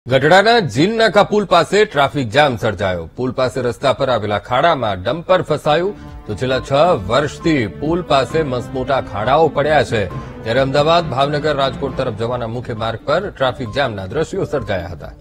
ગઢડાના જીન નાકા પુલ પાસે traffic jam સર્જાયો। પુલ પાસે રસ્તા પર આવેલા ખાડામાં ડમ્પર ફસાયું તો છેલ્લા 6 વર્ષથી પુલ પાસે મસમોટા ખાડાઓ પડ્યા છે। ત્યારે અમદાવાદ, ભાવનગર, રાજકોટ તરફ જવાના મુખ્ય માર્ગ પર ટ્રાફિક જામના દ્રશ્યો સર્જાયા હતા।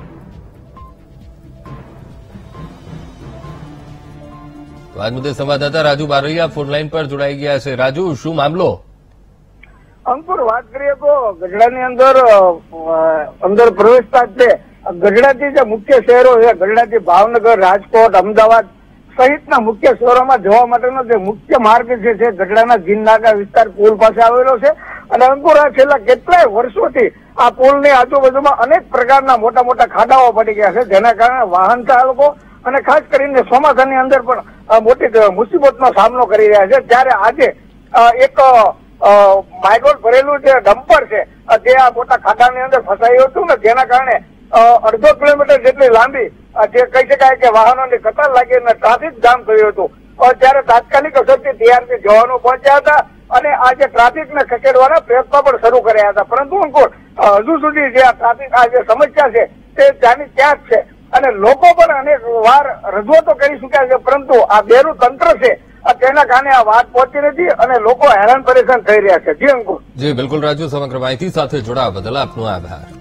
આ મુદ્દે સંવાદદાતા રાજુ બારૈયા ફોનલાઈન પર જોડાઈ ગયા છે। રાજુ, શું મામલો? અંકુર, વાત કરીએ તો ગઢડાની અંદર પ્રવેશતા જ ગઢડાથી જે મુખ્ય શહેરો છે, ગઢડાથી ભાવનગર, રાજકોટ, અમદાવાદ સહિતના મુખ્ય શહેરોમાં જવા માટેનો જે મુખ્ય માર્ગ છે ગઢડાના જીન નાકા વિસ્તાર પુલ પાસે આવેલો છે। અને અંકુર, આ છેલ્લા કેટલાય વર્ષોથી આ પુલની આજુબાજુમાં અનેક પ્રકારના મોટા મોટા ખાડાઓ પડી ગયા છે, જેના કારણે વાહન ચાલકો અને ખાસ કરીને ચોમાસાની અંદર પણ મોટી મુસીબતનો સામનો કરી રહ્યા છે। ત્યારે આજે એક માઇગ્રોટ ભરેલું જે ડમ્પર છે તે આ મોટા ખાડાની અંદર ફસાયું હતું ને જેના કારણે 1.5 કિલોમીટર જેટલી લાંબી જે કહી શકાય કે વાહનોની કતાર લાગી અને ટ્રાફિક જામ થયું હતું। ત્યારે તાત્કાલિક અસરથી ટીઆરપી જવાનો પહોંચ્યા હતા અને આ જે ટ્રાફિકને ખસેડવાના પ્રયત્નો પણ શરૂ કર્યા હતા, પરંતુ અંકુર, હજુ સુધી જે આ ટ્રાફિક આ જે સમસ્યા છે તે ત્યાંની ત્યાં જ છે અને લોકો પણ અનેક વાર રજૂઆતો કરી ચૂક્યા છે, પરંતુ આ બેરું તંત્ર છે તેના કારણે આ વાત પહોંચી નથી અને લોકો હેરાન પરેશાન થઈ રહ્યા છે। જી અંકુર। જી બિલકુલ રાજુ, સમગ્ર માહિતી સાથે જોડાવા બદલ આપનો આભાર।